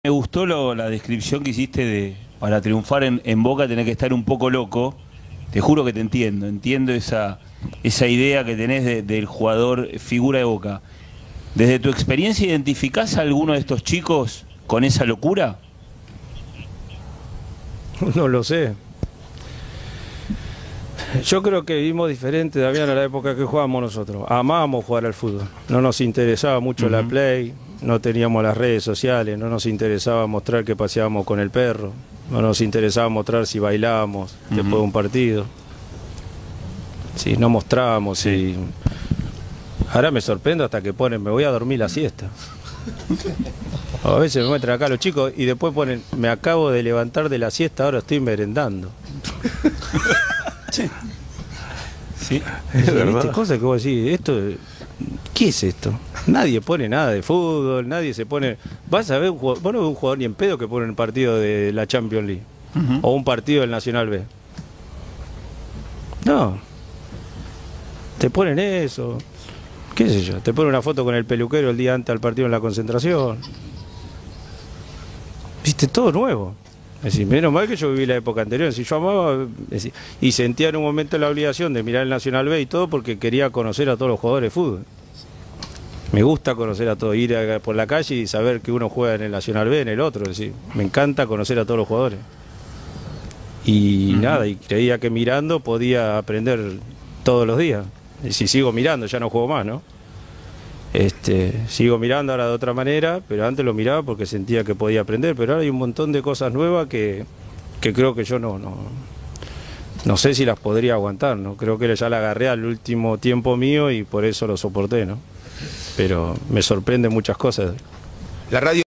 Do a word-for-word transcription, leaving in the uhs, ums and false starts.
Me gustó lo, la descripción que hiciste de para triunfar en, en Boca tenés que estar un poco loco. Te juro que te entiendo, entiendo esa, esa idea que tenés de, del jugador figura de Boca. Desde tu experiencia, ¿identificás a alguno de estos chicos con esa locura? No lo sé. Yo creo que vivimos diferente, Damián, a la época que jugábamos nosotros. Amábamos jugar al fútbol. No nos interesaba mucho uh-huh. la play, no teníamos las redes sociales, no nos interesaba mostrar que paseábamos con el perro, no nos interesaba mostrar si bailábamos uh-huh. después de un partido. Si no mostrábamos, sí. si... Ahora me sorprendo hasta que ponen, me voy a dormir la siesta. A veces me muestran acá los chicos y después ponen, me acabo de levantar de la siesta, ahora estoy merendando. Sí. Sí, es verdad. Cosas que vos decís, esto, ¿qué es esto? Nadie pone nada de fútbol, nadie se pone... Vas a ver un jugador, vos no ves un jugador ni en pedo que pone un partido de la Champions League uh-huh. o un partido del Nacional B. No. Te ponen eso, qué sé yo, te ponen una foto con el peluquero el día antes del partido en la concentración. Viste, todo nuevo. Es decir, menos mal que yo viví la época anterior, si yo amaba, decir, y sentía en un momento la obligación de mirar el Nacional B y todo porque quería conocer a todos los jugadores de fútbol. Me gusta conocer a todos, ir a, por la calle y saber que uno juega en el Nacional B, en el otro, es decir, me encanta conocer a todos los jugadores. Y uh-huh. nada, y creía que mirando podía aprender todos los días. Y si sigo mirando, ya no juego más, ¿no? Este, sigo mirando ahora de otra manera, pero antes lo miraba porque sentía que podía aprender, pero ahora hay un montón de cosas nuevas que, que creo que yo no, no, no sé si las podría aguantar, ¿no? Creo que ya la agarré al último tiempo mío y por eso lo soporté, ¿no? Pero me sorprenden muchas cosas. La radio